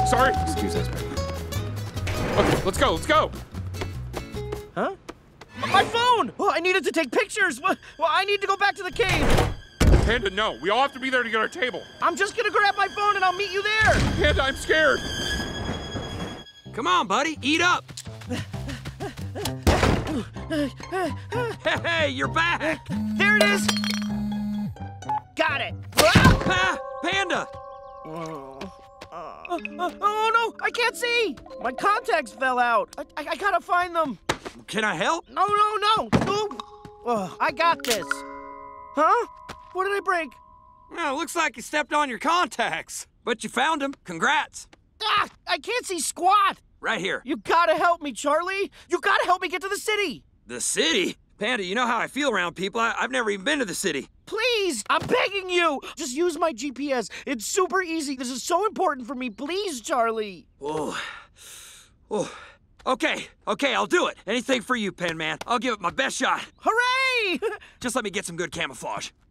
Sorry. Excuse us, man. Okay, let's go, let's go. Huh? My phone! Well, I needed to take pictures. Well, I need to go back to the cave. Panda, no. We all have to be there to get our table. I'm just gonna grab my phone and I'll meet you there. Panda, I'm scared. Come on, buddy, eat up. Hey, you're back. There it is. Got it. Ah, Panda. Oh no, I can't see. My contacts fell out. I gotta find them. Can I help? No. Oh, I got this. Huh? What did I break? Well, looks like you stepped on your contacts. But you found them. Congrats. Ah, I can't see squat. Right here. You gotta help me, Charlie. You gotta help me get to the city. The city? Panda, you know how I feel around people. I've never even been to the city. Please, I'm begging you. Just use my GPS. It's super easy. This is so important for me. Please, Charlie. Oh. Okay, I'll do it. Anything for you, Pen Man. I'll give it my best shot. Hooray! Just let me get some good camouflage.